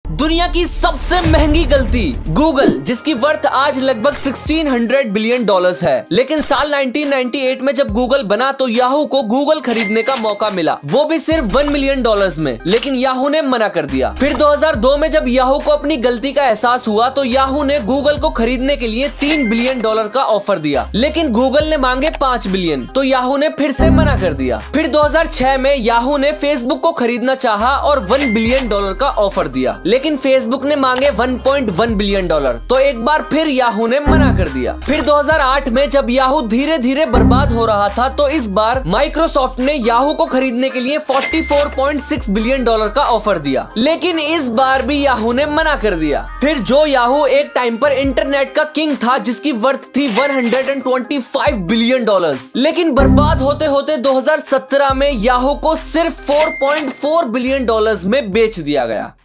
दुनिया की सबसे महंगी गलती गूगल, जिसकी वर्थ आज लगभग 1600 बिलियन डॉलर्स है। लेकिन साल 1998 में जब गूगल बना तो याहू को गूगल खरीदने का मौका मिला, वो भी सिर्फ 1 मिलियन डॉलर्स में, लेकिन याहू ने मना कर दिया। फिर 2002 में जब याहू को अपनी गलती का एहसास हुआ तो याहू ने गूगल को खरीदने के लिए 3 बिलियन डॉलर का ऑफर दिया, लेकिन गूगल ने मांगे 5 बिलियन, तो याहू ने फिर से मना कर दिया। फिर 2006 में याहू ने फेसबुक को खरीदना चाहा और 1 बिलियन डॉलर का ऑफर दिया, लेकिन फेसबुक ने मांगे 1.1 बिलियन डॉलर, तो एक बार फिर याहू ने मना कर दिया। फिर 2008 में जब याहू धीरे धीरे बर्बाद हो रहा था तो इस बार माइक्रोसॉफ्ट ने याहू को खरीदने के लिए 44.6 बिलियन डॉलर का ऑफर दिया, लेकिन इस बार भी याहू ने मना कर दिया। फिर जो याहू एक टाइम पर इंटरनेट का किंग था, जिसकी वर्थ थी 125 बिलियन डॉलर्स, लेकिन बर्बाद होते होते 2017 में याहू को सिर्फ 4.4 बिलियन डॉलर्स में बेच दिया गया।